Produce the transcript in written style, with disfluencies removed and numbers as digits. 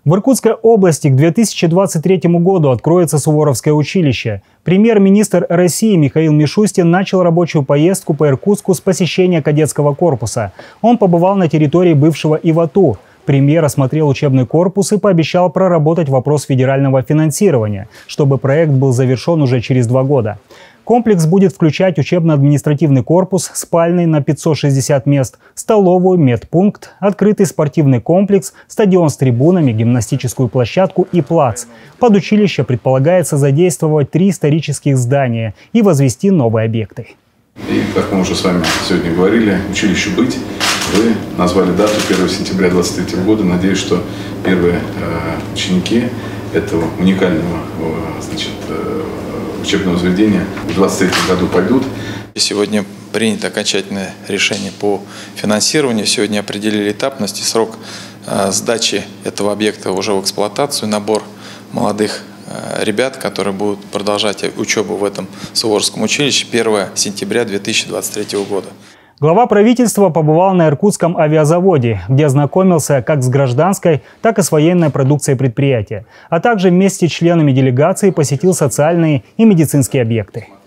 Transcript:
В Иркутской области к 2023 году откроется Суворовское училище. Премьер-министр России Михаил Мишустин начал рабочую поездку по Иркутску с посещения кадетского корпуса. Он побывал на территории бывшего ИВАТУ. Премьер осмотрел учебный корпус и пообещал проработать вопрос федерального финансирования, чтобы проект был завершен уже через 2 года. Комплекс будет включать учебно-административный корпус, спальный на 560 мест, столовую, медпункт, открытый спортивный комплекс, стадион с трибунами, гимнастическую площадку и плац. Под училище предполагается задействовать 3 исторических здания и возвести новые объекты. И, как мы уже с вами сегодня говорили, училищу быть. Вы назвали дату 1 сентября 2023 года. Надеюсь, что первые ученики этого уникального учебного заведения в 2023 году пойдут. Сегодня принято окончательное решение по финансированию. Сегодня определили этапность и срок сдачи этого объекта уже в эксплуатацию, набор молодых ребят, которые будут продолжать учебу в этом Суворовском училище 1 сентября 2023 года. Глава правительства побывал на Иркутском авиазаводе, где ознакомился как с гражданской, так и с военной продукцией предприятия, а также вместе с членами делегации посетил социальные и медицинские объекты.